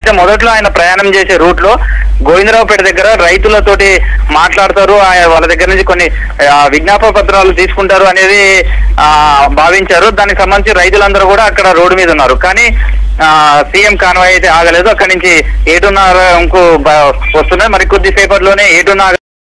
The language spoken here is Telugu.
మొదట్లో ఆయన ప్రయాణం చేసే రూట్ లో గోవిందరావుపేట దగ్గర రైతులతోటి మాట్లాడతారు, వాళ్ళ దగ్గర నుంచి కొన్ని విజ్ఞాపన పత్రాలు తీసుకుంటారు అనేది భావించారు. దానికి సంబంధించి రైతులందరూ కూడా అక్కడ రోడ్డు మీద ఉన్నారు. కానీ సీఎం కాన్వాయ్ అయితే ఆగలేదు. అక్కడి నుంచి 7:30కు వస్తున్నాయి. మరి కొద్దిసేపట్లోనే 7:30